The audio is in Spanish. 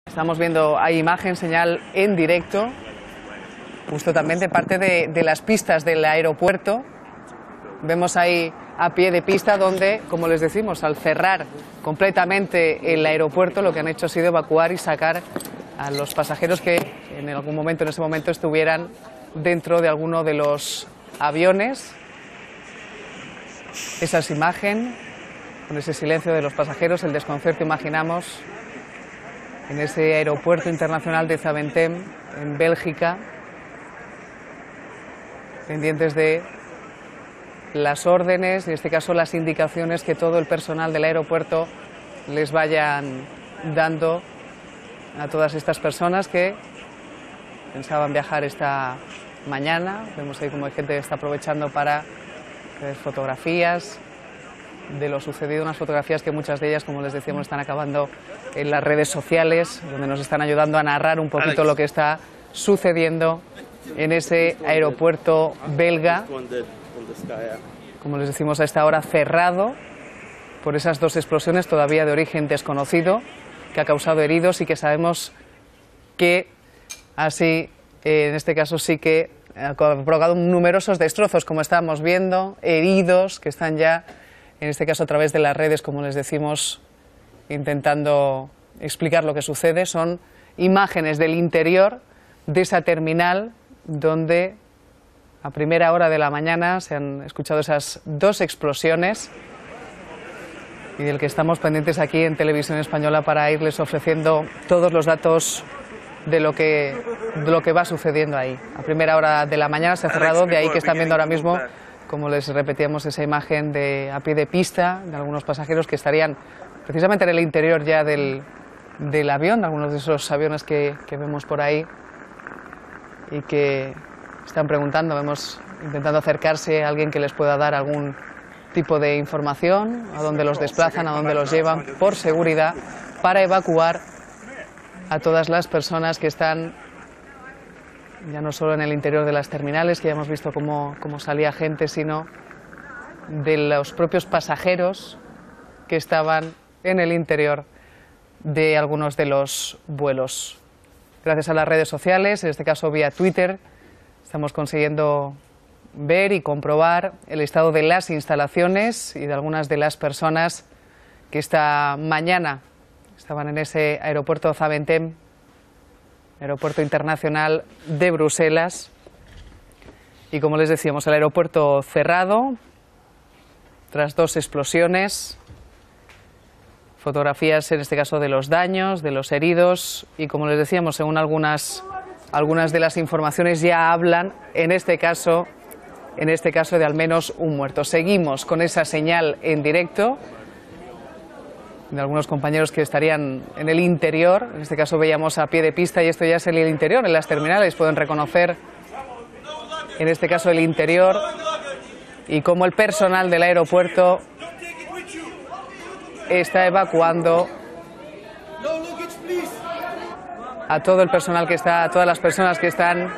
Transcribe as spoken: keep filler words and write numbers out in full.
Estamos viendo, hay imagen, señal en directo, justo también de parte de, de las pistas del aeropuerto. Vemos ahí a pie de pista donde, como les decimos, al cerrar completamente el aeropuerto, lo que han hecho ha sido evacuar y sacar a los pasajeros que en algún momento, en ese momento, estuvieran dentro de alguno de los aviones. Esa es imagen, con ese silencio de los pasajeros, el desconcierto, imaginamos, en ese aeropuerto internacional de Zaventem, en Bélgica, pendientes de las órdenes, en este caso las indicaciones que todo el personal del aeropuerto les vayan dando a todas estas personas que pensaban viajar esta mañana. Vemos ahí como hay gente que está aprovechando para ver fotografías de lo sucedido, unas fotografías que muchas de ellas, como les decíamos, están acabando en las redes sociales, donde nos están ayudando a narrar un poquito lo que está sucediendo en ese aeropuerto belga, como les decimos a esta hora, cerrado por esas dos explosiones todavía de origen desconocido, que ha causado heridos y que sabemos que así, en este caso sí que ha provocado numerosos destrozos, como estamos viendo, heridos que están ya, en este caso a través de las redes, como les decimos, intentando explicar lo que sucede. Son imágenes del interior de esa terminal donde a primera hora de la mañana se han escuchado esas dos explosiones y del que estamos pendientes aquí en Televisión Española para irles ofreciendo todos los datos de lo que, de lo que va sucediendo ahí. A primera hora de la mañana se ha cerrado, de ahí que están viendo ahora mismo, como les repetíamos, esa imagen de a pie de pista de algunos pasajeros que estarían precisamente en el interior ya del, del avión, algunos de esos aviones que, que vemos por ahí y que están preguntando, vemos, intentando acercarse a alguien que les pueda dar algún tipo de información, a dónde los desplazan, a dónde los llevan, por seguridad, para evacuar a todas las personas que están ya no solo en el interior de las terminales, que ya hemos visto cómo, cómo salía gente, sino de los propios pasajeros que estaban en el interior de algunos de los vuelos. Gracias a las redes sociales, en este caso vía Twitter, estamos consiguiendo ver y comprobar el estado de las instalaciones y de algunas de las personas que esta mañana estaban en ese aeropuerto Zaventem, aeropuerto internacional de Bruselas. Y como les decíamos, el aeropuerto cerrado tras dos explosiones. Fotografías en este caso de los daños, de los heridos, y como les decíamos, según algunas, algunas de las informaciones ya hablan, en este caso, en este caso de al menos un muerto. Seguimos con esa señal en directo de algunos compañeros que estarían en el interior, en este caso veíamos a pie de pista y esto ya es el interior, en las terminales pueden reconocer en este caso el interior y cómo el personal del aeropuerto está evacuando a todo el personal que está, a todas las personas que están